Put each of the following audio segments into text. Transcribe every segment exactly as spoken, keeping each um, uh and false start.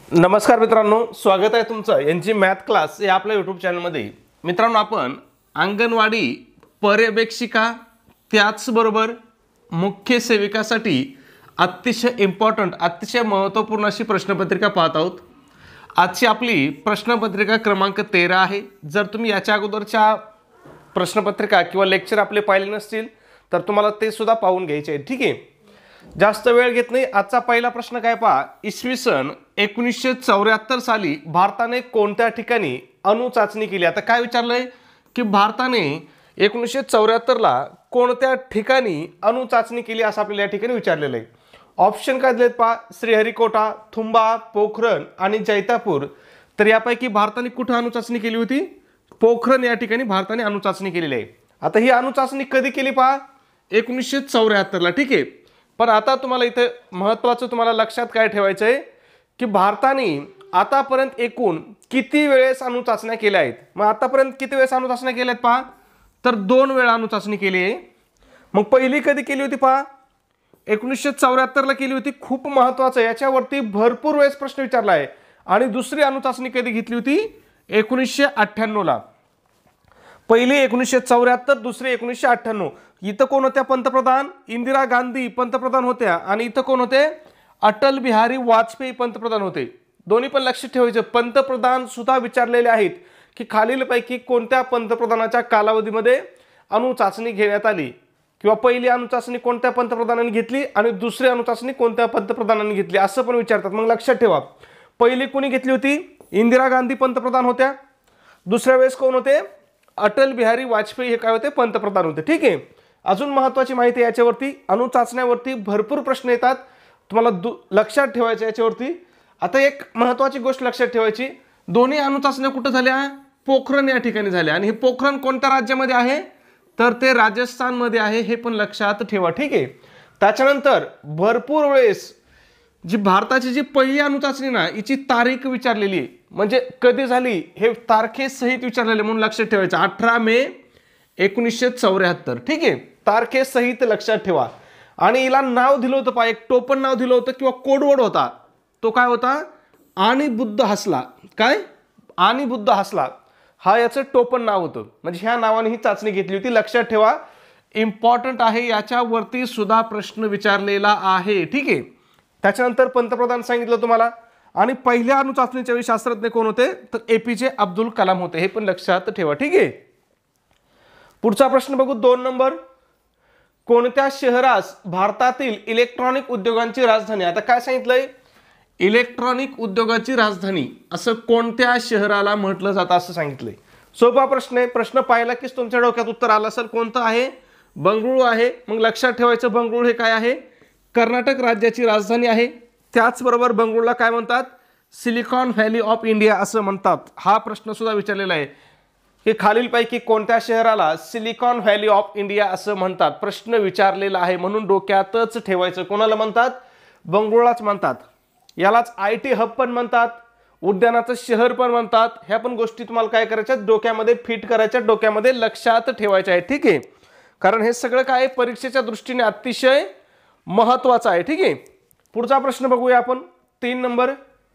नमस्कार मित्रांनो, स्वागत आहे तुमचं एनजी मॅथ क्लास या आपल्या यूट्यूब चॅनलमध्ये। मित्रांनो, आपण अंगणवाडी पर्यवेक्षिका त्याचबरोबर मुख्य सेविकासाठी अतिशय इम्पॉर्टंट अतिशय महत्त्वपूर्ण अशी प्रश्नपत्रिका पाहत आहोत। आजची आपली प्रश्नपत्रिका क्रमांक तेरा आहे। जर तुम्ही याच्या अगोदरच्या प्रश्नपत्रिका किंवा लेक्चर आपले पाहिले नसतील तर तुम्हाला ते सुद्धा पाहून घ्यायचे आहे, ठीक आहे। जास्त वेळ घेत नाही, आजचा पहिला प्रश्न काय पहा। इसवी सन एकोणीसशे चौऱ्याहत्तर साली भारताने कोणत्या ठिकाणी अणु चाचणी केली? आता काय विचारलंय की भारताने एकोणीसशे चौऱ्याहत्तर ला कोणत्या ठिकाणी अणु चाचणी केली असं आपल्याला या ठिकाणी विचारलेलं आहे। ऑप्शन काय दिलेत पहा, श्रीहरिकोटा, थुंबा, पोखरण आणि जैतापूर। तर यापैकी भारताने कुठे अणु चाचणी केली होती? पोखरण या ठिकाणी भारताने अणु चाचणी केलेली आहे। आता ही अणु चाचणी कधी केली पहा? एकोणीसशे चौऱ्याहत्तर ला, ठीक आहे। पण आता तुम्हाला इथे महत्त्वाचं तुम्हाला लक्षात काय ठेवायचं आहे की भारताने आतापर्यंत एकूण किती वेळेस अणु चाचण्या केल्या आहेत? मग आतापर्यंत किती वेळेस अणु चाचण्या केल्या आहेत पहा, तर दोन वेळा अणु चाचणी केली आहे। मग पहिली कधी केली होती पहा? एकोणीसशे चौऱ्याहत्तर ला केली होती। खूप महत्त्वाचं, याच्यावरती भरपूर वेळेस प्रश्न विचारला आहे। आणि दुसरी अणु चाचणी कधी घेतली होती? एकोणीसशे अठ्ठ्याण्णव ला। पहिली एकोणीसशे चौऱ्याहत्तर, दुसरी एकोणीसशे अठ्ठ्याण्णव। इथं कोण होत्या पंतप्रधान? इंदिरा गांधी पंतप्रधान होत्या। आणि इथं कोण होते? अटल बिहारी वाजपेयी पंतप्रधान होते। दोन्ही पण लक्षात ठेवायचं, पंतप्रधान सुद्धा विचारलेले आहेत की खालीलपैकी कोणत्या पंतप्रधानाच्या कालावधीमध्ये अणु चाचणी घेण्यात आली, किंवा पहिली अणु चाचणी कोणत्या पंतप्रधानांनी घेतली आणि दुसरी अणु चाचणी कोणत्या पंतप्रधानांनी घेतली असं पण विचारतात। मग लक्षात ठेवा, पहिली कोणी घेतली होती? इंदिरा गांधी पंतप्रधान होत्या। दुसऱ्या वेळेस कोण होते? अटल बिहारी वाजपेयी हे काय होते? पंतप्रधान होते, ठीक आहे। अजून महत्त्वाची माहिती याच्यावरती, अणु चाचण्यावरती भरपूर प्रश्न येतात, तुम्हाला लक्षात ठेवायचे याच्यावरती। आता एक महत्त्वाची गोष्ट लक्षात ठेवायची, दोन्ही अणु चाचण्या कुठे झाल्या? पोखरण या ठिकाणी झाल्या। आणि हे पोखरण कोणत्या राज्यामध्ये आहे? तर ते राजस्थान मध्ये आहे, हे पण लक्षात ठेवा, ठीक आहे। त्याच्यानंतर भरपूर वेळेस जी भारताची जी पहिली अणु चाचणी ना, हिची तारीख विचारलेली आहे, म्हणजे कधी झाली हे तारखेसहित विचारलेले, म्हणून लक्षात ठेवायचं अठरा मे एकोणीसशे चौऱ्याहत्तर, ठीक आहे। तारखेसहित लक्षात ठेवा। आणि हिला नाव दिलं होतं पहा, एक टोपण नाव दिलं होतं किंवा कोडवर्ड होता, तो काय होता? आणि बुद्ध हसला। काय? आणि बुद्ध हसला, हा याचं टोपण नाव होतं। म्हणजे ह्या नावाने ही चाचणी घेतली होती, लक्षात ठेवा, इम्पॉर्टंट आहे, याच्यावरती सुद्धा प्रश्न विचारलेला आहे, ठीक आहे। त्याच्यानंतर पंतप्रधान सांगितलं तुम्हाला। आणि पहिल्या अणु चाचणीच्या वेळी शास्त्रज्ञ कोण होते? तर एपीजे अब्दुल कलाम होते, हे पण लक्षात ठेवा, ठीक आहे। पुढचा प्रश्न बघू, दोन नंबर। कोणत्या शहरास भारतातील इलेक्ट्रॉनिक उद्योगांची राजधानी? आता काय सांगितलंय? इलेक्ट्रॉनिक उद्योगाची राजधानी असं कोणत्या शहराला म्हटलं जातं असं सांगितलंय। सोपा प्रश्न आहे, प्रश्न पाहिला की तुमच्या डोक्यात उत्तर आलं असेल। कोणतं आहे? बंगळुरू आहे। मग लक्षात ठेवायचं, बंगळुरू हे काय आहे? कर्नाटक राज्याची राजधानी आहे। त्याचबरोबर बंगळुरूला काय म्हणतात? सिलिकॉन व्हॅली ऑफ इंडिया असं म्हणतात। हा प्रश्न सुद्धा विचारलेला आहे की खालीलपैकी कोणत्या शहराला सिलिकॉन व्हॅली ऑफ इंडिया असं म्हणतात? प्रश्न विचारलेला आहे, म्हणून डोक्यातच ठेवायचं। कोणाला म्हणतात? बंगळुरूलाच म्हणतात। यालाच आय टी हब पण म्हणतात, उद्यानाचं शहर पण म्हणतात। ह्या पण गोष्टी तुम्हाला काय करायच्या? डोक्यामध्ये फिट करायच्या, डोक्यामध्ये लक्षात ठेवायच्या आहे, ठीक आहे। कारण हे सगळं काय परीक्षेच्या दृष्टीने अतिशय महत्त्वाचं आहे, ठीक आहे। पुढचा प्रश्न बघूया आपण, तीन नंबर।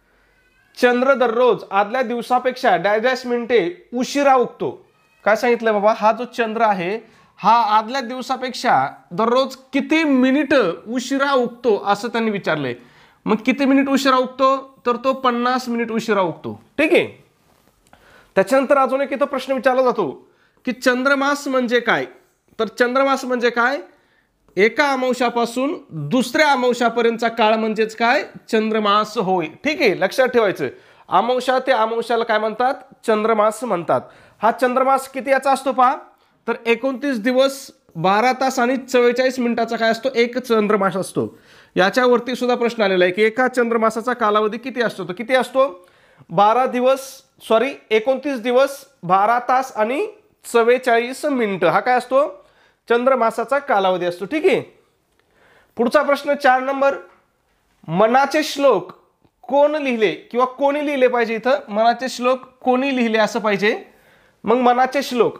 चंद्र दररोज आदल्या दिवसापेक्षा डॅश मिनिटे उशिरा उगतो। काय सांगितलं बाबा? हा जो चंद्र आहे हा आदल्या दिवसापेक्षा दररोज किती मिनिट उशिरा उगतो असं त्यांनी विचारलंय। मग किती मिनिट उशिरा उगतो? तर तो पन्नास मिनिट उशिरा उगतो, ठीक आहे। त्याच्यानंतर अजून एक इथं प्रश्न विचारला जातो की चंद्रमास म्हणजे काय? तर चंद्रमास म्हणजे काय? एका अमावस्यापासून दुसऱ्या अमावस्यापर्यंतचा काळ म्हणजेच काय? चंद्रमास होय, ठीक आहे। लक्षात ठेवायचं, अमावस्या ते अमावस्याला काय म्हणतात? चंद्रमास म्हणतात। हा चंद्रमास किती याचा असतो पहा? तर एकोणतीस दिवस बारा तास आणि चव्वेचाळीस मिनिटाचा काय असतो? एक चंद्रमास असतो। याच्यावरती सुद्धा प्रश्न आलेला आहे की एका चंद्रमासाचा कालावधी किती असतो? तर किती असतो? बारा दिवस सॉरी एकोणतीस दिवस बारा तास आणि चव्वेचाळीस मिनिटं हा काय असतो? चंद्रमासाचा कालावधी असतो, ठीक आहे। पुढचा प्रश्न चार नंबर। मनाचे श्लोक कोण लिहिले किंवा कोणी लिहिले पाहिजे? इथं मनाचे श्लोक कोणी लिहिले असं पाहिजे। मग मनाचे श्लोक,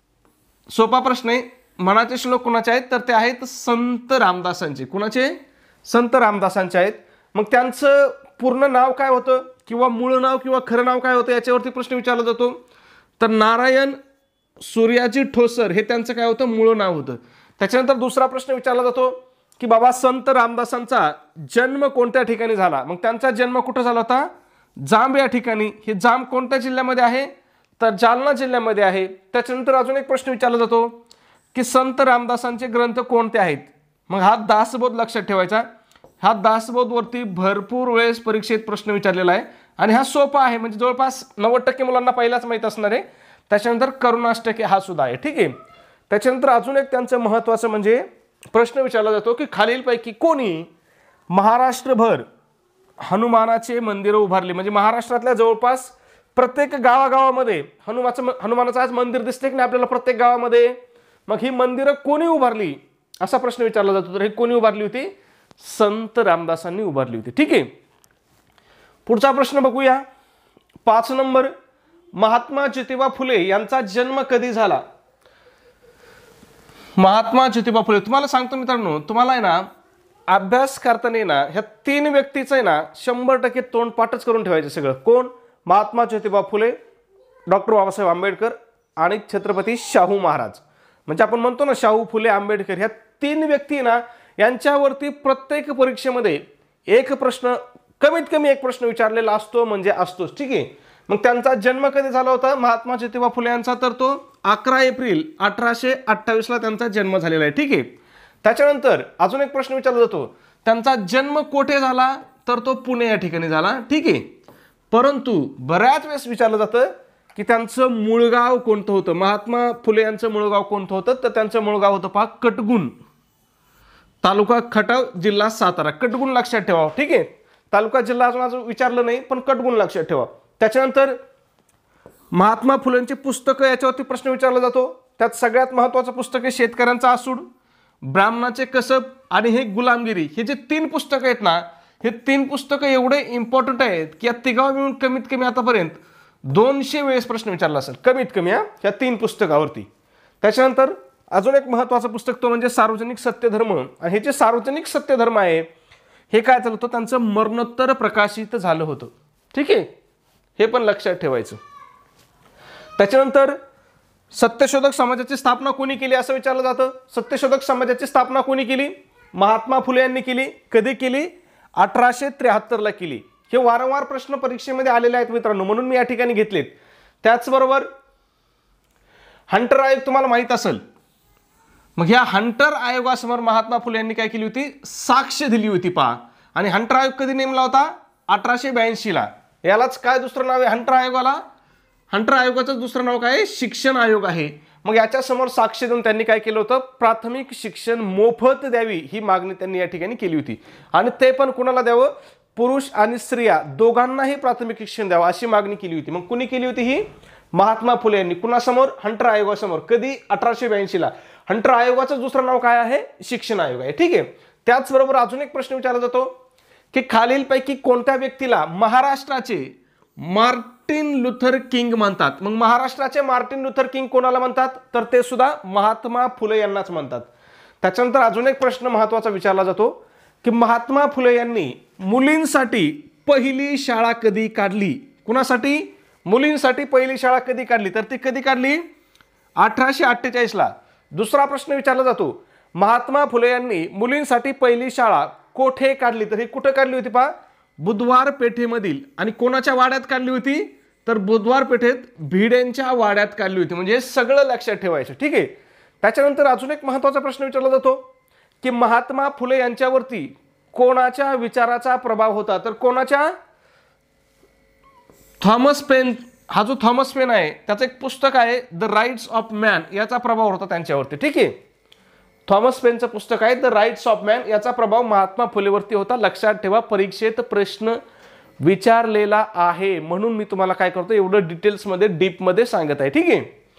सोपा प्रश्न आहे। मनाचे श्लोक कोणाचे आहेत? तर ते आहेत संत रामदासांचे। कुणाचे? संत रामदासांचे आहेत। मग त्यांचं पूर्ण नाव काय होतं किंवा मूळ नाव किंवा खरं नाव काय होतं याच्यावरती प्रश्न विचारला जातो. तर नारायण सूर्याजी ठोसर हे त्यांचं काय होतं, मूळ नाव होतं. त्याच्यानंतर दुसरा प्रश्न विचारला जातो की बाबा संत रामदासांचा जन्म कोणत्या ठिकाणी झाला. मग त्यांचा जन्म कुठं झाला होता, जांब या ठिकाणी. हे जांब कोणत्या जिल्ह्यामध्ये आहे, तर जालना जिल्ह्यामध्ये आहे. त्याच्यानंतर अजून एक प्रश्न विचारला जातो की संत रामदासांचे ग्रंथ कोणते आहेत. मग हा दासबोध लक्षात ठेवायचा. हा दासबोधवरती भरपूर वेळेस परीक्षेत प्रश्न विचारलेला आहे आणि हा सोपा आहे, म्हणजे जवळपास नव्वद टक्के मुलांना पहिलाच माहीत असणार आहे. त्याच्यानंतर करुणाष्टके हा सुद्धा आहे. ठीक आहे. त्याच्यानंतर अजून एक त्यांचं महत्त्वाचं म्हणजे प्रश्न विचारला जातो की खालीलपैकी कोणी महाराष्ट्रभर हनुमानाचे मंदिरं उभारली. म्हणजे महाराष्ट्रातल्या जवळपास प्रत्येक गावागावामध्ये हनुमाचं हनुमानाचं आज मंदिर दिसते की नाही आपल्याला प्रत्येक गावामध्ये. मग ही मंदिरं कोणी उभारली असा प्रश्न विचारला जातो. तर हे कोणी उभारली होती, संत रामदासांनी उभारली होती. ठीक आहे. पुढचा प्रश्न बघूया. पाच नंबर, महात्मा ज्योतिबा फुले यांचा जन्म कधी झाला. महात्मा ज्योतिबा फुले, तुम्हाला सांगतो मित्रांनो, तुम्हाला आहे ना अभ्यास करताना ना ह्या तीन व्यक्तीचं आहे ना शंभर टक्के तोंडपाठच करून ठेवायचं सगळं. कोण, महात्मा ज्योतिबा फुले, डॉक्टर बाबासाहेब आंबेडकर आणि छत्रपती शाहू महाराज. म्हणजे आपण म्हणतो ना शाहू फुले आंबेडकर, ह्या तीन व्यक्ती ना यांच्यावरती प्रत्येक परीक्षेमध्ये एक प्रश्न, कमीत कमी एक प्रश्न विचारलेला असतो म्हणजे असतोच. ठीक आहे. मग त्यांचा जन्म कधी झाला होता महात्मा ज्योतिबा फुले यांचा, तर तो अकरा एप्रिल अठराशे अठ्ठावीस ला त्यांचा जन्म झालेला आहे. ठीक आहे. त्याच्यानंतर अजून एक प्रश्न विचारला जातो, त्यांचा जन्म कोठे झाला, तर तो पुणे या ठिकाणी झाला. ठीक आहे. परंतु बऱ्याच वेळेस विचारलं जातं की त्यांचं मूळगाव कोणतं होतं. महात्मा फुले यांचं मूळगाव कोणतं होतं, तर त्यांचं मूळगाव होतं पहा कटगुण, तालुका खटाव, जिल्हा सातारा. कटगुण लक्षात ठेवा. ठीक आहे. तालुका जिल्हा अजून अजून विचारलं नाही, पण कटगुण लक्षात ठेवा. त्याच्यानंतर महात्मा फुलेंची पुस्तकं याच्यावरती प्रश्न विचारला जातो. त्यात सगळ्यात महत्त्वाचं पुस्तक आहे शेतकऱ्यांचा आसूड, ब्राह्मणाचे कसब आणि हे गुलामगिरी. हे जे तीन पुस्तकं आहेत ना, हे तीन पुस्तकं एवढे इम्पॉर्टंट आहेत की या तिघावर मिळून कमीत कमी आतापर्यंत दोनशे वेळेस प्रश्न विचारला असेल कमीत कमी या तीन पुस्तकावरती. त्याच्यानंतर अजून एक महत्त्वाचं पुस्तक तो म्हणजे सार्वजनिक सत्यधर्म. आणि हे जे सार्वजनिक सत्यधर्म आहे हे काय झालं होतं, त्यांचं मरणोत्तर प्रकाशित झालं होतं. ठीक आहे. हे पण लक्षात ठेवायचं. त्याच्यानंतर सत्यशोधक समाजाची स्थापना कोणी केली असं विचारलं जातं. सत्यशोधक समाजाची स्थापना कोणी केली, महात्मा फुले यांनी केली. कधी केली, अठराशे त्र्याहत्तर ला केली. हे वारंवार प्रश्न परीक्षेमध्ये आलेले आहेत मित्रांनो, म्हणून मी या ठिकाणी घेतलेत. त्याचबरोबर हंटर आयोग तुम्हाला माहित असेल. मग ह्या हंटर आयोगासमोर महात्मा फुले यांनी काय केली होती, साक्ष दिली होती पहा. आणि हंटर आयोग कधी नेमला होता, अठराशे ब्याऐंशी ला. यालाच काय दुसरं नाव आहे हंटर आयोगाला, हंटर आयोगाचं दुसरं नाव काय आहे, शिक्षण आयोग आहे. मग याच्या समोर साक्ष देऊन त्यांनी काय केलं होतं, प्राथमिक शिक्षण मोफत द्यावी ही मागणी त्यांनी या ठिकाणी केली होती. आणि ते पण कुणाला द्यावं, पुरुष आणि स्त्रिया दोघांनाही प्राथमिक शिक्षण द्यावं अशी मागणी केली होती. मग कुणी केली होती ही, महात्मा फुले यांनी. कुणासमोर, हंटर आयोगासमोर. कधी, अठराशे ब्याऐंशी ला. हंटर आयोगाचं दुसरं नाव काय आहे, शिक्षण आयोग आहे. ठीक आहे. त्याचबरोबर अजून एक प्रश्न विचारला जातो की खालीलपैकी कोणत्या व्यक्तीला महाराष्ट्राचे मार्टिन लुथर किंग म्हणतात. मग महाराष्ट्राचे मार्टिन लुथर किंग कोणाला म्हणतात, तर ते सुद्धा महात्मा फुले यांनाच म्हणतात. त्याच्यानंतर अजून एक प्रश्न महत्त्वाचा विचारला जातो की महात्मा फुले यांनी मुलींसाठी पहिली शाळा कधी काढली. कुणासाठी, मुलींसाठी पहिली शाळा कधी काढली, तर ती कधी काढली, अठराशे अठ्ठेचाळीस ला. दुसरा प्रश्न विचारला जातो, महात्मा फुले यांनी मुलींसाठी पहिली शाळा कोठे काढली, तर ही कुठे काढली होती पहा, बुधवार पेठेमधील. आणि कोणाच्या वाड्यात काढली होती, तर बुधवार पेठेत भिडेंच्या वाड्यात काढली होती. म्हणजे सगळं लक्षात ठेवायचं. ठीक आहे. त्याच्यानंतर अजून एक महत्त्वाचा प्रश्न विचारला जातो की महात्मा फुले यांच्यावरती कोणाच्या विचाराचा प्रभाव होता, तर कोणाच्या, थॉमस पेन. हा जो थॉमस पेन आहे त्याचं एक पुस्तक आहे द राईट्स ऑफ मॅन, याचा प्रभाव होता त्यांच्यावरती. ठीक आहे. थॉमस पेनचं पुस्तक आहे द राईट्स ऑफ मॅन, याचा प्रभाव महात्मा फुलेवरती होता. लक्षात ठेवा, परीक्षेत प्रश्न विचारलेला आहे म्हणून मी तुम्हाला काय करतो, एवढं डिटेल्समध्ये डीपमध्ये सांगत आहे. ठीक आहे.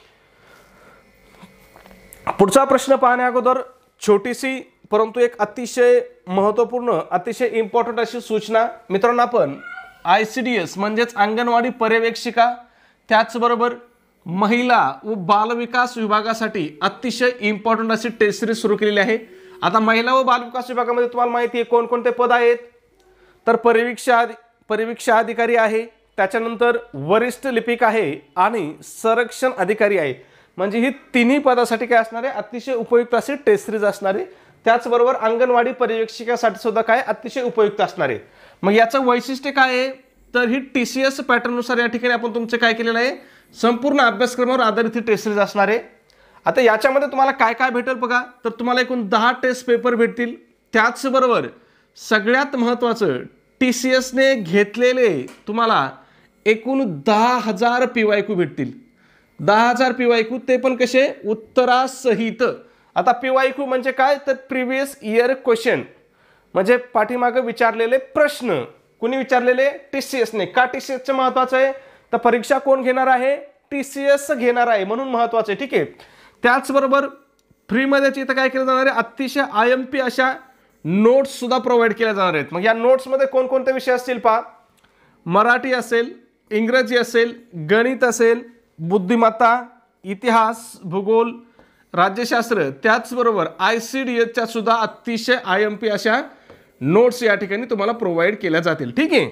पुढचा प्रश्न पाहण्या अगोदर छोटीशी परंतु एक अतिशय महत्त्वपूर्ण, अतिशय इम्पॉर्टंट अशी सूचना मित्रांनो, आपण आय सी डी एस म्हणजेच अंगणवाडी पर्यवेक्षिका, त्याचबरोबर महिला व बालविकास विभागासाठी अतिशय इम्पॉर्टंट अशी टेस्ट सिरीज सुरू केलेली आहे. आता महिला व बालविकास विभागामध्ये तुम्हाला माहिती आहे कोणकोणते पद आहेत, तर परिवीक्षा परिवीक्षक अधिकारी आहे, त्याच्यानंतर वरिष्ठ लिपिक आहे आणि संरक्षण अधिकारी आहे. म्हणजे ही तिन्ही पदासाठी काय असणार आहे, अतिशय उपयुक्त अशी टेस्ट सिरीज असणार आहे. त्याचबरोबर अंगणवाडी पर्यवेक्षिकासाठी सुद्धा काय अतिशय उपयुक्त असणार आहे. मग याचं वैशिष्ट्य काय आहे, तर ही टी सी एस पॅटर्ननुसार या ठिकाणी आपण तुमचं काय केलेलं आहे, संपूर्ण अभ्यासक्रमावर आधारित ही टेस्ट सिरीज असणार आहे. आता याच्यामध्ये तुम्हाला काय काय भेटेल बघा, तर तुम्हाला एकूण दहा टेस्ट पेपर भेटतील. त्याचबरोबर सगळ्यात महत्त्वाचं टी सी एसने घेतलेले तुम्हाला एकूण दहा हजार पी वाय क्यू भेटतील. दहा हजार पी वाय क्यू, ते पण कसे, उत्तरासहित. आता पी वाय क्यू म्हणजे काय, तर प्रिव्हियस इयर क्वेश्चन, म्हणजे पाठीमागे विचारलेले प्रश्न. कुणी विचारलेले, टी सी एसने. का टी सी एसचं महत्त्वाचं आहे, तर परीक्षा कोण घेणार आहे, टी सी एस घेणार आहे, म्हणून महत्त्वाचं आहे. ठीक आहे. त्याचबरोबर फ्रीमध्ये इथं काय केलं जाणार आहे, अतिशय आय एम पी अशा नोट्स सुद्धा प्रोव्हाइड केल्या जाणार आहेत. मग या नोट्समध्ये कोणकोणते विषय असतील पहा, मराठी असेल, इंग्रजी असेल, गणित असेल, बुद्धिमत्ता, इतिहास, भूगोल, राज्यशास्त्र, त्याचबरोबर आय सी डी एसच्या सुद्धा अतिशय आय एम पी अशा नोट्स या ठिकाणी तुम्हाला प्रोव्हाइड केल्या जातील. ठीक आहे.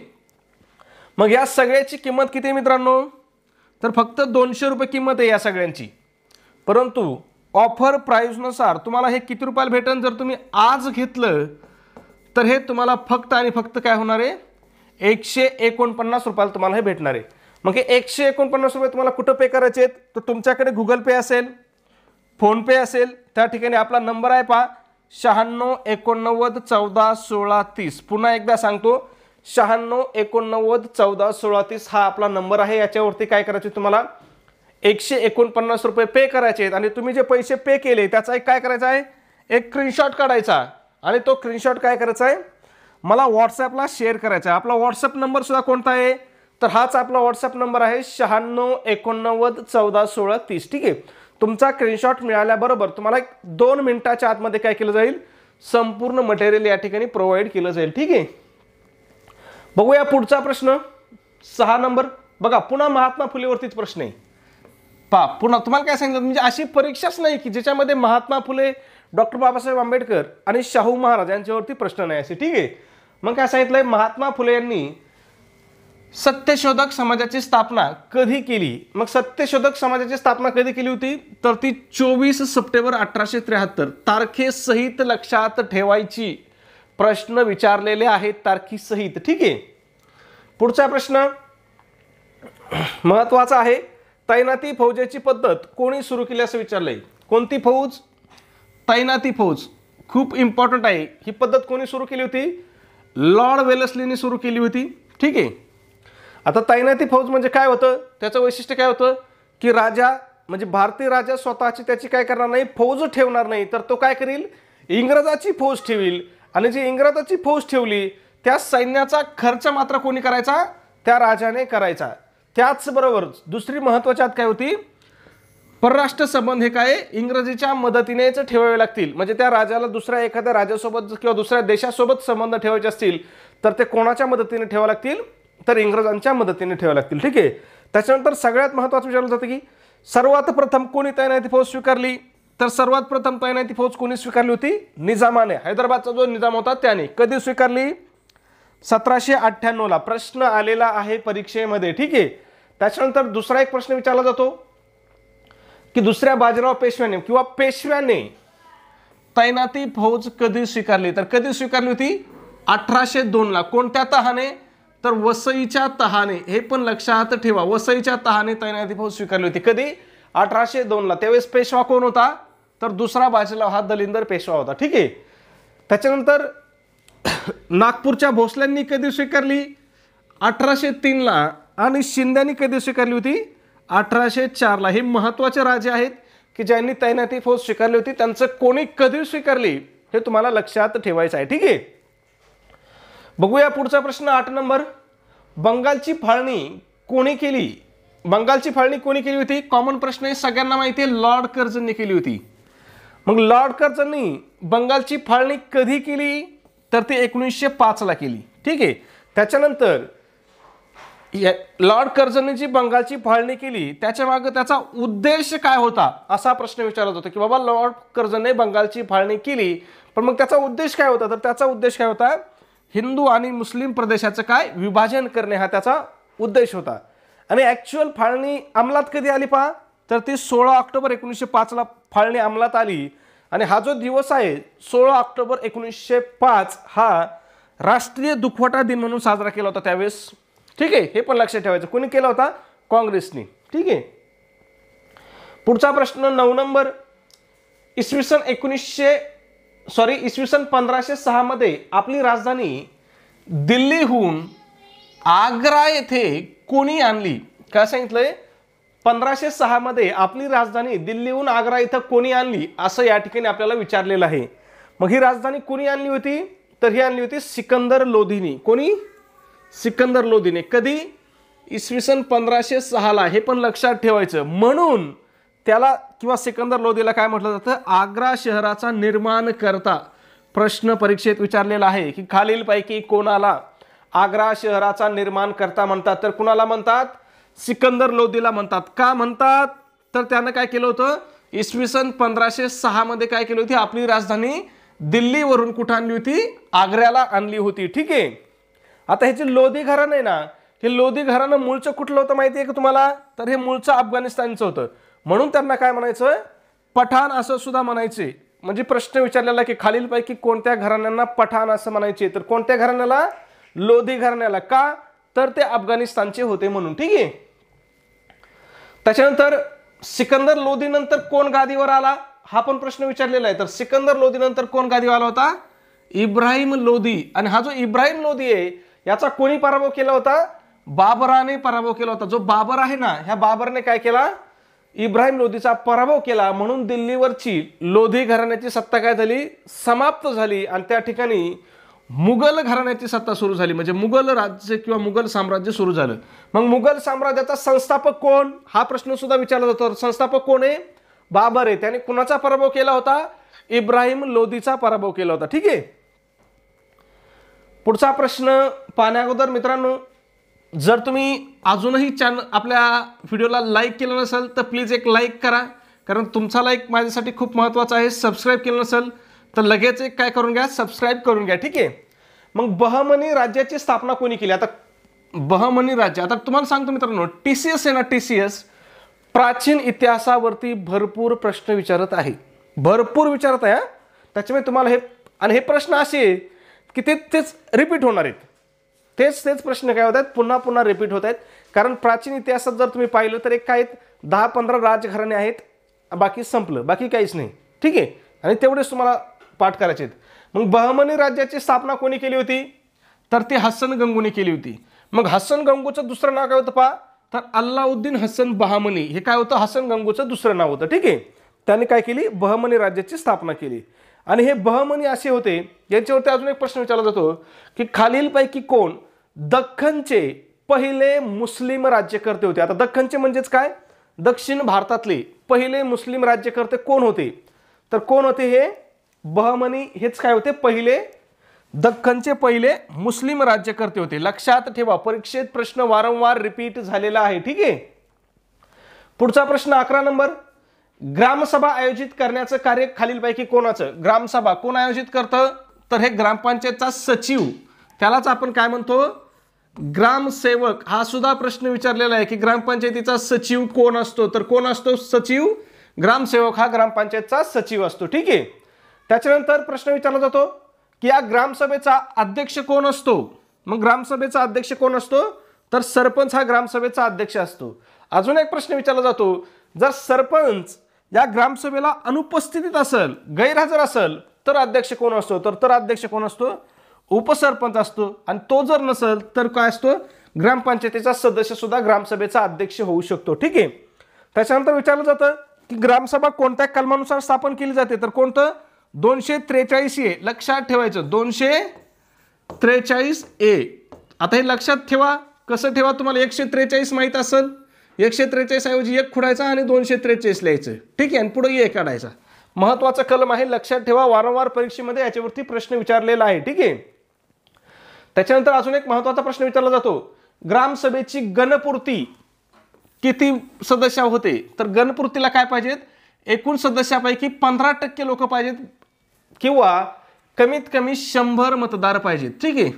मग या सगळ्याची किंमत किती आहे मित्रांनो, तर फक्त दोनशे रुपये किंमत आहे या सगळ्यांची. परंतु ऑफर प्राइसनुसार तुम्हाला हे किती रुपयाला भेटेल, जर तुम्ही आज घेतलं तर हे तुम्हाला फक्त आणि फक्त काय होणार आहे, एकशे एकोणपन्नास रुपयाला तुम्हाला हे भेटणार आहे. मग हे एकशे एकोणपन्नास रुपये तुम्हाला कुठं पे करायचे आहेत, तर तुमच्याकडे गुगल पे असेल, फोनपे असेल, त्या ठिकाणी आपला नंबर आहे पहा, शहाण्णव एकोणनव्वद चौदा सोळा तीस. पुन्हा एकदा सांगतो, शहाण्णव एकोणनव्वद चौदा सोळा तीस हा आपला नंबर आहे. याच्यावरती काय करायचे, तुम्हाला एकशे एकोणपन्नास रुपये पे करायचे आहेत. आणि तुम्ही जे पैसे पे केले त्याचा एक काय करायचा आहे, एक स्क्रीनशॉट काढायचा आणि तो स्क्रीनशॉट काय करायचा आहे, मला व्हॉट्सॲपला शेअर करायचा आहे. आपला व्हॉट्सॲप नंबर सुद्धा कोणता आहे, तर हाच आपला व्हॉट्सॲप नंबर आहे, शहाण्णव एकोणनव्वद चौदा सोळा तीस. ठीक आहे. तुमचा स्क्रीनशॉट मिळाल्याबरोबर तुम्हाला एक दोन मिनिटाच्या आतमध्ये काय केलं जाईल, संपूर्ण मटेरियल या ठिकाणी प्रोव्हाइड केलं जाईल. ठीक आहे. बघूया पुढचा प्रश्न, सहा नंबर. बघा पुन्हा महात्मा फुलेवरतीच प्रश्न आहे. पहा पुन्हा तुम्हाला काय सांगितलं, म्हणजे अशी परीक्षाच नाही की ज्याच्यामध्ये महात्मा फुले, डॉक्टर बाबासाहेब आंबेडकर आणि शाहू महाराज यांच्यावरती प्रश्न नाही असे. ठीक आहे. मग काय सांगितलंय, महात्मा फुले यांनी सत्यशोधक समाजाची स्थापना कधी केली. मग सत्यशोधक समाजाची स्थापना कधी केली होती, तर ती चोवीस सप्टेंबर अठराशे त्र्याहत्तर तारखेसहित लक्षात ठेवायची. प्रश्न विचारलेले आहेत तारखेसहित. ठीक आहे. पुढचा प्रश्न महत्वाचा आहे, तैनाती फौजेची पद्धत कोणी सुरू केली असं विचारलंय. कोणती फौज, तैनाती फौज. खूप इम्पॉर्टंट आहे. ही पद्धत कोणी सुरू केली होती, लॉर्ड वेलेस्लीने सुरू केली होती. ठीक आहे. आता तैनाती फौज म्हणजे काय होतं, त्याचं वैशिष्ट्य काय होतं, की राजा म्हणजे भारतीय राजा स्वतःची त्याची काय करणार नाही, फौज ठेवणार नाही, तर तो काय करील, इंग्रजाची फौज ठेवील. आणि जी इंग्रजाची फौज ठेवली त्या सैन्याचा खर्च मात्र कोणी करायचा, त्या राजाने करायचा. त्याचबरोबर दुसरी महत्त्वाची बात काय होती, परराष्ट्र संबंध हे काय इंग्रजीच्या मदतीनेच ठेवावे लागतील. म्हणजे त्या राजाला दुसऱ्या एखाद्या राजासोबत किंवा दुसऱ्या देशासोबत संबंध ठेवायचे असतील तर ते कोणाच्या मदतीने ठेवावे लागतील, तर इंग्रजांच्या मदतीने ठेवावे लागतील. ठीक आहे. त्याच्यानंतर सगळ्यात महत्त्वाचं विचारलं जातं की सर्वात प्रथम कोणी तैनाती फौज स्वीकारली, तर सर्वात प्रथम तैनाती फौज कोणी स्वीकारली होती, निजामाने. हैदराबादचा जो निजाम होता त्याने. कधी स्वीकारली, सतराशे अठ्ठ्याण्णव ला. प्रश्न आलेला आहे परीक्षेमध्ये. ठीक आहे. त्याच्यानंतर दुसरा एक प्रश्न विचारला जातो की दुसऱ्या बाजीराव पेशव्याने किंवा पेशव्याने तैनाती फौज कधी स्वीकारली, तर कधी स्वीकारली होती, अठराशे दोन ला. कोणत्या तहाने, तर वसईच्या तहाने. हे पण लक्षात ठेवा, वसईच्या तहाने तैनाती फौज स्वीकारली होती. कधी, अठराशे दोन ला. त्यावेळेस पेशवा कोण होता, तर दुसरा बाजीराव हा दलिंदर पेशवा होता. ठीक आहे. त्याच्यानंतर नागपूरच्या भोसल्यांनी कधी स्वीकारली, अठराशे तीन ला. आणि शिंद्यांनी कधी स्वीकारली होती, अठराशे चार ला. हे महत्त्वाचे राजे आहेत की ज्यांनी तैनाती फौज स्वीकारली होती. त्यांचं कोणी कधी स्वीकारली हे तुम्हाला लक्षात ठेवायचं आहे. ठीक आहे. बघूया पुढचा प्रश्न, आठ नंबर. बंगालची फाळणी कोणी केली, बंगालची फाळणी कोणी केली होती, कॉमन प्रश्न आहे, सगळ्यांना माहिती आहे, लॉर्ड कर्झनने केली होती. मग लॉर्ड कर्झननी बंगालची फाळणी कधी केली, तर ती एकोणीसशे पाच ला केली. ठीक आहे. त्याच्यानंतर लॉर्ड कर्झनने जी बंगालची फाळणी केली त्याच्या मागे त्याचा उद्देश काय होता असा प्रश्न विचारत होता की बाबा लॉर्ड कर्झनने बंगालची फाळणी केली पण मग त्याचा उद्देश काय होता, तर त्याचा उद्देश काय होता, हिंदू आणि मुस्लिम प्रदेशाचं काय विभाजन करणे हा त्याचा उद्देश होता। आणि ॲक्च्युअल फाळणी अंमलात कधी आली पहा, तर ती सोळा ऑक्टोबर एकोणीसशे पाचला फाळणी अंमलात आली। आणि हा जो दिवस आहे सोळा ऑक्टोबर एकोणीसशे पाच हा राष्ट्रीय दुखवटा दिन म्हणून साजरा केला होता त्यावेळेस। ठीक आहे, हे पण लक्षात ठेवायचं, कोणी केला होता? काँग्रेसने। ठीक आहे, पुढचा प्रश्न नऊ नंबर, इसवी सन एकोणीसशे सॉरी इसवी सन पंधराशे सहा मध्ये आपली राजधानी दिल्लीहून आग्रा येथे कोणी आणली? काय सांगितलंय? पंधराशे सहा मध्ये आपली राजधानी दिल्लीहून आग्रा इथं कोणी आणली असं या ठिकाणी आपल्याला विचारलेलं आहे। मग ही राजधानी कोणी आणली होती? तर ही आणली होती सिकंदर लोधीने। कोणी? सिकंदर लोधीने। कधी? इसवी सन पंधराशे सहाला। हे पण लक्षात ठेवायचं, म्हणून त्याला किंवा सिकंदर लोधीला काय म्हटलं जातं? आग्रा शहराचा निर्माण करता। प्रश्न परीक्षेत विचारलेला आहे की खालीलपैकी कोणाला आग्रा शहराचा निर्माण करता म्हणतात? तर कुणाला म्हणतात? सिकंदर लोधीला म्हणतात। का म्हणतात? तर त्यानं काय केलं होतं? इसवी सन पंधराशे सहा मध्ये काय केली होती? आपली राजधानी दिल्लीवरून कुठं आणली होती? आग्र्याला आणली होती। ठीक आहे, आता ह्याचे लोधी घराणं आहे ना, हे लोधी घराणं मूळचं कुठलं होतं माहिती आहे का तुम्हाला? तर हे मूळचं अफगाणिस्तानचं होतं, म्हणून त्यांना काय म्हणायचं? पठाण असं सुद्धा म्हणायचे। म्हणजे प्रश्न विचारलेला की खालीलपैकी कोणत्या घराण्यांना पठाण असं म्हणायचे? तर कोणत्या घराण्याला? लोधी घराण्याला। का? तर ते अफगाणिस्तानचे होते म्हणून। ठीक आहे, त्याच्यानंतर सिकंदर लोधी नंतर कोण गादीवर आला हा पण प्रश्न विचारलेला आहे। तर सिकंदर लोधी नंतर कोण गादीवर आला होता? इब्राहिम लोधी। आणि हा जो इब्राहिम लोधी आहे याचा कोणी पराभव केला होता? बाबराने पराभव केला होता। जो बाबर आहे ना, ह्या बाबरने काय केला? इब्राहिम लोधीचा पराभव केला, म्हणून दिल्लीवरची लोधी घराण्याची सत्ता काय झाली? समाप्त झाली। आणि त्या ठिकाणी मुघल घराण्याची सत्ता सुरू झाली, म्हणजे मुघल राज्य किंवा मुघल साम्राज्य सुरू झालं। मग मुघल साम्राज्याचा संस्थापक कोण हा प्रश्न सुद्धा विचारला जातो। संस्थापक कोण आहे? बाबर आहे। त्याने कुणाचा पराभव केला होता? इब्राहिम लोधीचा पराभव केला होता। ठीक आहे, पुढचा प्रश्न पाहण्याअगोदर मित्रांनो, जर तुम्ही अजूनही चॅनल आपल्या व्हिडिओला लाईक केलं नसेल तर प्लीज एक लाईक करा, कारण तुमचा लाईक माझ्यासाठी खूप महत्त्वाचा आहे। सबस्क्राईब केलं नसेल तर लगेच एक काय करून घ्या? सबस्क्राईब करून घ्या। ठीक आहे, मग बहमनी राज्याची स्थापना कोणी केली? आता बहमनी राज्य, आता तुम्हाला सांगतो मित्रांनो, टी सी एस आहे ना, टी सी एस प्राचीन इतिहासावरती भरपूर प्रश्न विचारत आहे, भरपूर विचारत आहे। त्याच्यामुळे तुम्हाला हे आणि हे प्रश्न असे आहेत की ते तेच रिपीट होणार आहेत, तेच तेच प्रश्न काय होत आहेत? पुन्हा पुन्हा रिपीट होत आहेत। कारण प्राचीन इतिहासात जर तुम्ही पाहिलं तर एक काय दहा पंधरा राजघराणे आहेत, बाकी संपलं, बाकी काहीच नाही। ठीक आहे, आणि तेवढेच तुम्हाला पाठ करायचे आहेत। मग बहमनी राज्याची स्थापना कोणी केली होती? तर ती हसन गंगूने केली होती। मग हसन गंगूचं दुसरं नाव काय होतं पहा? तर अल्लाउद्दीन हसन बहामनी। हे काय होतं? हसन गंगूचं दुसरं नाव होतं। ठीक आहे, त्याने काय केली? बहमनी राज्याची स्थापना केली। आणि हे बहमनी असे होते, यांच्यावरती अजून एक प्रश्न विचारला जातो की खालीलपैकी कोण दख्खनचे पहिले मुस्लिम राज्यकर्ते होते? आता दख्खनचे म्हणजेच काय? दक्षिण भारतातले पहिले मुस्लिम राज्यकर्ते कोण होते? तर कोण होते? हे बहमनी हेच काय होते? पहिले दख्खनचे पहिले मुस्लिम राज्यकर्ते होते। लक्षात ठेवा, परीक्षेत प्रश्न वारंवार रिपीट झालेला आहे। ठीक आहे, पुढचा प्रश्न अकरा नंबर, ग्रामसभा आयोजित करण्याचं कार्य खालीलपैकी कोणाचं? ग्रामसभा कोण आयोजित करतं? तर हे ग्रामपंचायतचा सचिव, त्यालाच आपण काय म्हणतो? ग्रामसेवक। हा सुद्धा प्रश्न विचारलेला आहे की ग्रामपंचायतीचा सचिव कोण असतो? तर कोण असतो सचिव? ग्रामसेवक हा ग्रामपंचायतचा सचिव असतो। ठीक आहे, त्याच्यानंतर प्रश्न विचारला जातो की या ग्रामसभेचा अध्यक्ष कोण असतो? मग ग्रामसभेचा अध्यक्ष कोण असतो? तर सरपंच हा ग्रामसभेचा अध्यक्ष असतो। अजून एक प्रश्न विचारला जातो, जर सरपंच या ग्रामसभेला अनुपस्थित असेल, गैरहजर असेल, तर अध्यक्ष कोण असतो? तर तर अध्यक्ष कोण असतो? उपसरपंच असतो। आणि तो जर नसेल तर काय असतो? ग्रामपंचायतीचा सदस्य सुद्धा ग्रामसभेचा अध्यक्ष होऊ शकतो। ठीक आहे, त्याच्यानंतर विचारलं जातं की ग्रामसभा कोणत्या कलमानुसार स्थापन केली जाते? तर कोणतं? दोनशे त्रेचाळीस ए। लक्षात ठेवायचं, दोनशे त्रेचाळीस ए। आता हे लक्षात ठेवा, कसं ठेवा? तुम्हाला एकशे त्रेचाळीस माहित असेल, एकशे त्रेचाळीस ऐवजी एक खुडायचा आणि दोनशे त्रेचाळीस लिहायचं। ठीक आहे, आणि पुढे एक काढायचा। महत्वाचा कलम आहे, लक्षात ठेवा, वारंवार परीक्षेमध्ये याच्यावरती प्रश्न विचारलेला आहे। ठीक आहे, त्याच्यानंतर अजून एक महत्वाचा प्रश्न विचारला जातो, ग्रामसभेची गणपूर्ती किती सदस्य होते? तर गणपूर्तीला काय पाहिजेत? एकूण सदस्यापैकी पंधरा टक्के लोक पाहिजेत, किंवा कमीत कमी शंभर मतदार पाहिजेत, ठीक आहे।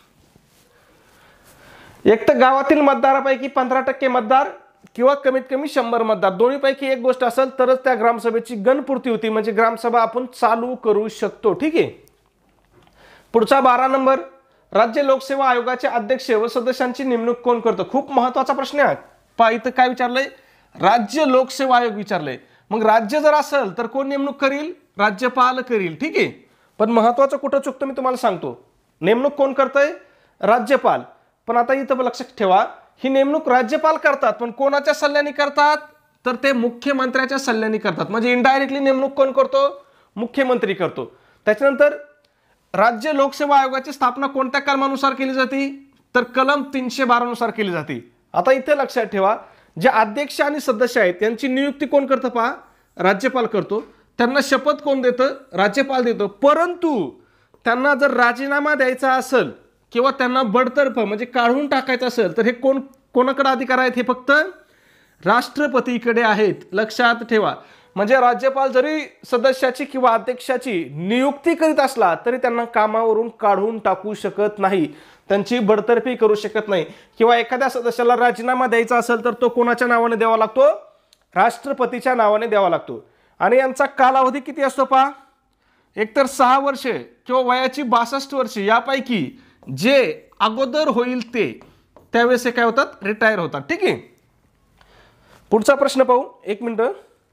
एक तर गावातील मतदारापैकी पंधरा टक्के मतदार किंवा कमीत कमी शंभर मतदार, दोन्हीपैकी एक गोष्ट असेल तरच त्या ग्रामसभेची गणपूर्ती होती, म्हणजे ग्रामसभा आपण चालू करू शकतो, ठीक आहे। पुढचा बारा नंबर, राज्य लोकसेवा आयोगाचे अध्यक्ष व सदस्यांची नेमणूक कोण करतो? खूप महत्वाचा प्रश्न आहे। पहा इथं काय विचारलंय, राज्य लोकसेवा आयोग विचारलंय, मग राज्य जर असेल तर कोण नेमणूक करील? राज्यपाल करील, ठीक आहे। पण महत्वाचं कुठं चुकतं मी तुम्हाला सांगतो, नेमणूक कोण करतंय? राज्यपाल। पण आता इथं लक्षात ठेवा, ही नेमणूक राज्यपाल करतात, पण कोणाच्या सल्ल्याने करतात? तर ते मुख्यमंत्र्याच्या सल्ल्याने करतात, म्हणजे इनडायरेक्टली नेमणूक कोण करतो? मुख्यमंत्री करतो। त्याच्यानंतर राज्य लोकसेवा आयोगाची स्थापना कोणत्या कलमानुसार केली जाते? तर कलम तीनशे बारा नुसार केली जाते। आता इथे लक्षात ठेवा, जे अध्यक्ष आणि सदस्य आहेत त्यांची नियुक्ती कोण करतं? पहा, राज्यपाल करतो। त्यांना शपथ कोण देतं? राज्यपाल देतो। परंतु त्यांना जर राजीनामा द्यायचा असेल किंवा त्यांना बडतर्फ म्हणजे काढून टाकायचं असेल तर हे कोण कोणाकडे अधिकार आहेत? हे फक्त राष्ट्रपतीकडे आहेत, लक्षात ठेवा। म्हणजे राज्यपाल जरी सदस्याची किंवा अध्यक्षाची नियुक्ती करीत असला तरी त्यांना कामावरून काढून टाकू शकत नाही, त्यांची बडतर्फी करू शकत नाही, किंवा एखाद्या सदस्याला राजीनामा द्यायचा असेल तर तो कोणाच्या नावाने द्यावा लागतो? राष्ट्रपतीच्या नावाने द्यावा लागतो। आणि यांचा कालावधी किती असतो? पहा, एकतर सहा वर्षे किंवा वयाची बासष्ट वर्षे यापैकी जे अगोदर होईल ते त्यावेळेस काय होतात? रिटायर होतात, ठीक आहे। पुढचा प्रश्न पाहू, एक मिनिट।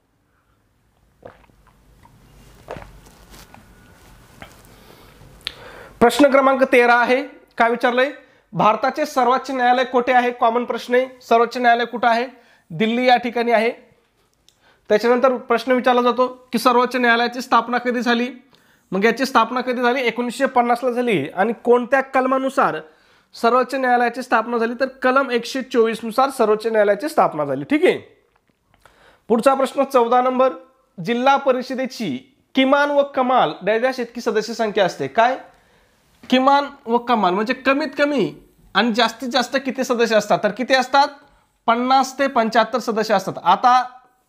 प्रश्न क्रमांक तेरा आहे, काय विचारलंय? भारताचे सर्वोच्च न्यायालय कोठे आहे? कॉमन प्रश्न आहे, सर्वोच्च न्यायालय कुठे आहे? दिल्ली या ठिकाणी आहे। त्याच्यानंतर प्रश्न विचारला जातो की सर्वोच्च न्यायालयाची स्थापना कधी झाली? मग याची स्थापना कधी झाली? एकोणीसशे पन्नास ला झाली। आणि कोणत्या कलमानुसार सर्वोच्च न्यायालयाची स्थापना झाली? तर कलम एकशे चोवीस नुसार सर्वोच्च न्यायालयाची स्थापना झाली, ठीक आहे। पुढचा प्रश्न चौदा नंबर, जिल्हा परिषदेची किमान व कमाल डॅश इतकी सदस्य संख्या असते? काय किमान व कमाल म्हणजे कमीत कमी आणि जास्तीत जास्त किती सदस्य असतात? तर किती असतात? पन्नास ते पंच्याहत्तर सदस्य असतात। आता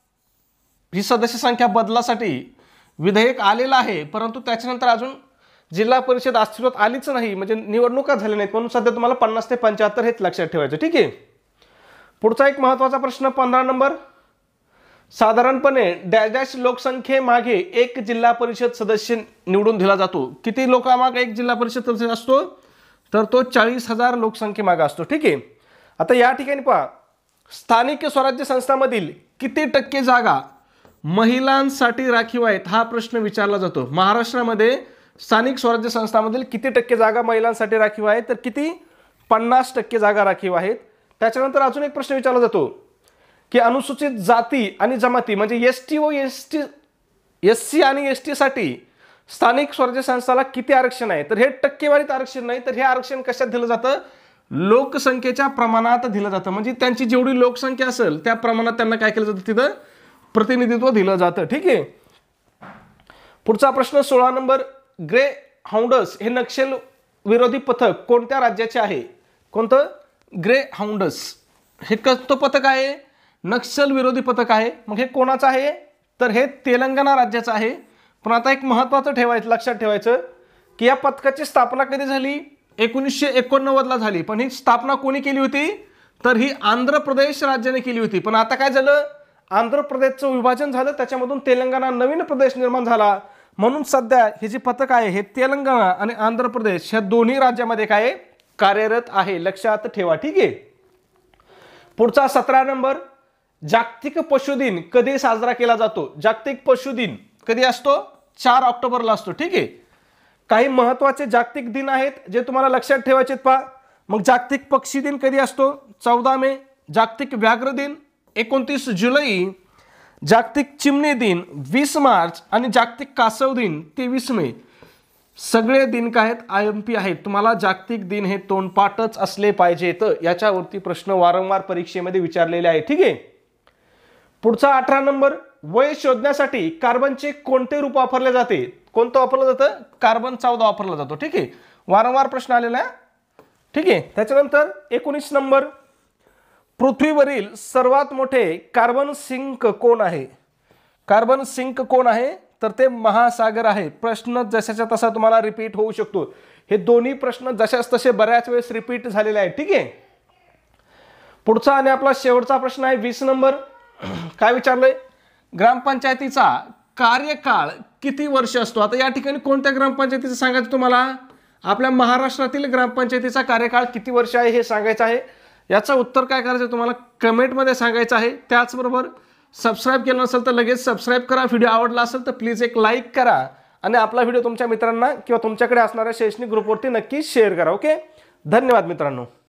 ही सदस्य संख्या बदलासाठी विधेयक आलेलं आहे, परंतु त्याच्यानंतर अजून जिल्हा परिषद अस्तित्वात आलीच नाही, म्हणजे निवडणुका झाल्या नाहीत, म्हणून सध्या तुम्हाला पन्नास ते पंच्याहत्तर हेच लक्षात ठेवायचं, ठीक आहे। पुढचा एक महत्वाचा प्रश्न पंधरा नंबर, साधारणपणे डॅश डॅश लोकसंख्येमागे एक जिल्हा परिषद सदस्य निवडून दिला जातो। किती लोकांमागे एक जिल्हा परिषद सदस्य असतो? तर तो चाळीस हजार लोकसंख्येमागे असतो, ठीक आहे। आता या ठिकाणी पहा, स्थानिक स्वराज्य संस्थांमधील किती टक्के जागा महिलांसाठी राखीव आहेत हा प्रश्न विचारला जातो। महाराष्ट्रामध्ये स्थानिक स्वराज्य संस्थांमधील किती टक्के जागा महिलांसाठी राखीव आहेत? तर किती? पन्नास टक्के जागा राखीव आहेत। त्याच्यानंतर अजून एक प्रश्न विचारला जातो की अनुसूचित जाती आणि जमाती म्हणजे एस टी व एस टी एस सी आणि एस टी साठी स्थानिक स्वराज्य संस्थाला किती आरक्षण आहे? तर हे टक्केवारीत आरक्षण नाही, तर हे आरक्षण कशात दिलं जातं? लोकसंख्येच्या प्रमाणात दिलं जातं, म्हणजे त्यांची जेवढी लोकसंख्या असेल त्या प्रमाणात त्यांना काय केलं जातं? तिथं प्रतिनिधित्व दिलं जातं, ठीक आहे। पुढचा प्रश्न सोळा नंबर, ग्रे हाउंडस हे नक्षल विरोधी पथक कोणत्या राज्याचे आहे? कोणतं? ग्रे हाउंडस हे कोणतं पथक आहे? नक्षल विरोधी पथक आहे। मग हे कोणाचं आहे? तर हे तेलंगणा राज्याचं आहे। पण आता एक महत्त्वाचं ठेवायचं, लक्षात ठेवायचं की या पथकाची स्थापना कधी झाली? एकोणीसशे एकोणनव्वद ला झाली। पण ही स्थापना कोणी केली होती? तर ही आंध्र प्रदेश राज्याने केली होती। पण आता काय झालं? आंध्र प्रदेशचं विभाजन झालं, त्याच्यामधून तेलंगणा नवीन प्रदेश निर्माण झाला, म्हणून सध्या हे जे पथक आहे हे तेलंगणा आणि आंध्र प्रदेश ह्या दोन्ही राज्यामध्ये काय कार्यरत आहे, लक्षात ठेवा, ठीक आहे। पुढचा सतरा नंबर, जागतिक पशु दिन कधी साजरा केला जातो? जागतिक पशु दिन कधी असतो? चार ऑक्टोबरला असतो, ठीक आहे। काही महत्त्वाचे जागतिक दिन आहेत जे तुम्हाला लक्षात ठेवायचे आहेत, पहा। मग जागतिक पक्षी दिन कधी असतो? चौदा मे। जागतिक व्याघ्र दिन एकोणतीस जुलै, जागतिक चिमणी दिन वीस मार्च आणि जागतिक कासव दिन तेवीस मे। सगळे दिन काय आहेत? आय एम पी आहेत। तुम्हाला जागतिक दिन हे तोंडपाठच असले पाहिजेत, याच्यावरती प्रश्न वारंवार परीक्षेमध्ये विचारलेले आहे, ठीक आहे। पुढचा अठरा नंबर, वय शोधण्यासाठी कार्बनचे कोणते रूप वापरले जाते? कोणतं वापरलं जातं? कार्बन चौदा वापरला जातो, ठीक आहे। वारंवार प्रश्न आलेला आहे, ठीक आहे। त्याच्यानंतर एकोणीस नंबर, पृथ्वीवरील सर्वात मोठे कार्बन सिंक कोण आहे? कार्बन सिंक कोण आहे? तर ते महासागर आहे. प्रश्न जशाच्या तसा तुम्हाला रिपीट होऊ शकतो. हे दोन्ही प्रश्न जशाच तसे बऱ्याच वेळेस रिपीट झालेले आहेत. ठीक आहे. पुढचा आणि आपला शेवटचा प्रश्न आहे वीस नंबर. काय विचारलंय? ग्रामपंचायतीचा कार्यकाळ किती वर्ष असतो? आता या ठिकाणी कोणत्या ग्रामपंचायतीचं सांगायचं तुम्हाला? आपल्या महाराष्ट्रातील ग्रामपंचायतीचा कार्यकाळ किती वर्ष आहे हे सांगायचं आहे. याचं उत्तर काय करायचं तुम्हाला कमेंटमध्ये सांगायचं आहे. त्याचबरोबर सबस्क्राईब केलं नसेल तर लगेच सबस्क्राईब करा. व्हिडिओ आवडला असेल तर प्लीज एक लाईक करा आणि आपला व्हिडिओ तुमच्या मित्रांना किंवा तुमच्याकडे असणाऱ्या शैक्षणिक ग्रुपवरती नक्की शेअर करा. ओके, धन्यवाद मित्रांनो.